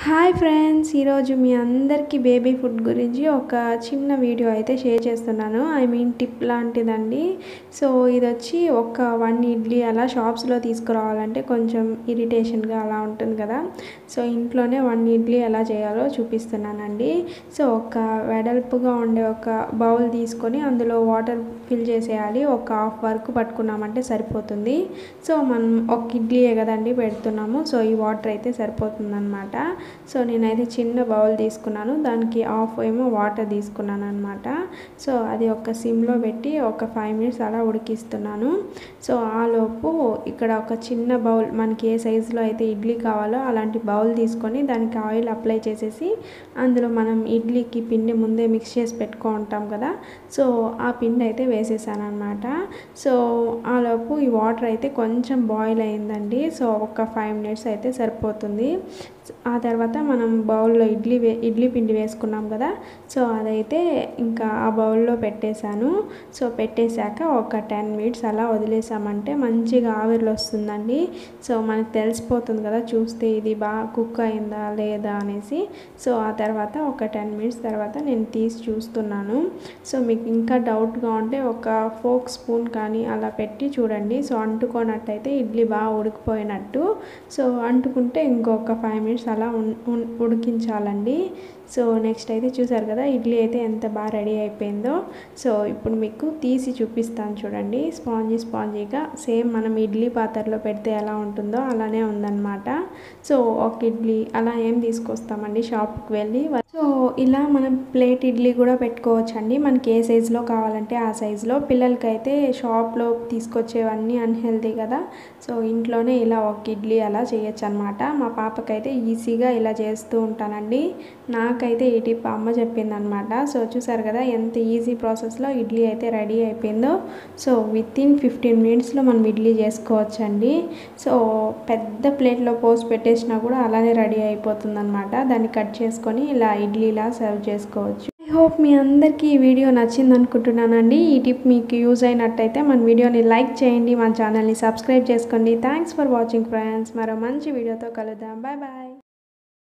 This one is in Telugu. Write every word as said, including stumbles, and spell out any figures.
హాయ్ ఫ్రెండ్స్, ఈరోజు మీ అందరికీ బేబీ ఫుడ్ గురించి ఒక చిన్న వీడియో అయితే షేర్ చేస్తున్నాను. ఐ మీన్ టిప్ లాంటిదండి. సో ఇది వచ్చి ఒక వన్ ఇడ్లీ అలా షాప్స్లో తీసుకురావాలంటే కొంచెం ఇరిటేషన్గా అలా ఉంటుంది కదా. సో ఇంట్లోనే వన్ ఇడ్లీ ఎలా చేయాలో చూపిస్తున్నానండి. సో ఒక వెడల్పుగా ఉండే ఒక బౌల్ తీసుకొని అందులో వాటర్ ఫిల్ చేసేయాలి. ఒక హాఫ్ వరకు పట్టుకున్నామంటే సరిపోతుంది. సో మనం ఒక ఇడ్లీయే కదండి పెడుతున్నాము. సో ఈ వాటర్ అయితే సరిపోతుందన్నమాట. సో నేనైతే చిన్న బౌల్ తీసుకున్నాను, దానికి హాఫ్ ఏమో వాటర్ తీసుకున్నాను అనమాట. సో అది ఒక సిమ్లో పెట్టి ఒక ఫైవ్ మినిట్స్ అలా ఉడికిస్తున్నాను. సో ఆలోపు ఇక్కడ ఒక చిన్న బౌల్, మనకి ఏ సైజులో అయితే ఇడ్లీ కావాలో అలాంటి బౌల్ తీసుకొని దానికి ఆయిల్ అప్లై చేసేసి అందులో మనం ఇడ్లీకి పిండి ముందే మిక్స్ చేసి పెట్టుకో ఉంటాం కదా. సో ఆ పిండి అయితే వేసేసాను అనమాట. సో ఆలోపు ఈ వాటర్ అయితే కొంచెం బాయిల్ అయిందండి. సో ఒక ఫైవ్ మినిట్స్ అయితే సరిపోతుంది. ఆ తర్వాత మనం బౌల్లో ఇడ్లీ వే ఇడ్లీ పిండి వేసుకున్నాం కదా. సో అదైతే ఇంకా ఆ బౌల్లో పెట్టేశాను. సో పెట్టేశాక ఒక టెన్ మినిట్స్ అలా వదిలేసామంటే మంచిగా ఆవిర్లు వస్తుందండి. సో మనకు తెలిసిపోతుంది కదా చూస్తే ఇది బాగా కుక్ అయిందా లేదా అనేసి. సో ఆ తర్వాత ఒక టెన్ మినిట్స్ తర్వాత నేను తీసి చూస్తున్నాను. సో మీకు ఇంకా డౌట్గా ఉంటే ఒక ఫోక్ స్పూన్ కానీ అలా పెట్టి చూడండి. సో అంటుకోనట్టయితే ఇడ్లీ బాగా ఉడికిపోయినట్టు. సో అంటుకుంటే ఇంకొక ఫైవ్ మినిట్స్ అలా ఉడికించాలండి. సో నెక్స్ట్ అయితే చూసారు కదా ఇడ్లీ అయితే ఎంత బాగా రెడీ అయిపోయిందో. సో ఇప్పుడు మీకు తీసి చూపిస్తాను చూడండి. స్పాంజీ స్పాంజీగా సేమ్ మనం ఇడ్లీ పాత్రలో పెడితే ఎలా ఉంటుందో అలానే ఉందన్నమాట. సో ఒక ఇడ్లీ అలా ఏం తీసుకొస్తామండి షాప్కి వెళ్ళి. సో ఇలా మనం ప్లేట్ ఇడ్లీ కూడా పెట్టుకోవచ్చండి, మనకి ఏ సైజులో కావాలంటే ఆ సైజులో. పిల్లలకైతే షాప్లో తీసుకొచ్చేవన్నీ అన్హెల్తీ కదా. సో ఇంట్లోనే ఇలా ఒక ఇడ్లీ అలా చేయొచ్చు అనమాట. మా పాపకైతే ఈజీగా ఇలా చేస్తూ ఉంటానండి. నాకైతే ఈ టిప్ అమ్మ చెప్పిందనమాట. సో చూసారు కదా ఎంత ఈజీ ప్రాసెస్లో ఇడ్లీ అయితే రెడీ అయిపోయిందో. సో విత్ ఇన్ ఫిఫ్టీన్ మినిట్స్లో మనం ఇడ్లీ చేసుకోవచ్చండి. సో పెద్ద ప్లేట్లో పోసి పెట్టేసినా కూడా అలానే రెడీ అయిపోతుంది అనమాట. దాన్ని కట్ చేసుకొని ఇలా ఇడ్లీలా సర్వ్ చేసుకోవచ్చు. ఐ హోప్ మీ అందరికీ ఈ వీడియో నచ్చింది అనుకుంటున్నానండి. ఈ టిప్ మీకు యూజ్ అయినట్టయితే మన వీడియోని లైక్ చేయండి, మన ఛానల్ని సబ్స్క్రైబ్ చేసుకోండి. Thanks for watching friends. మరో మంచి వీడియోతో కలుద్దాం. Bye bye.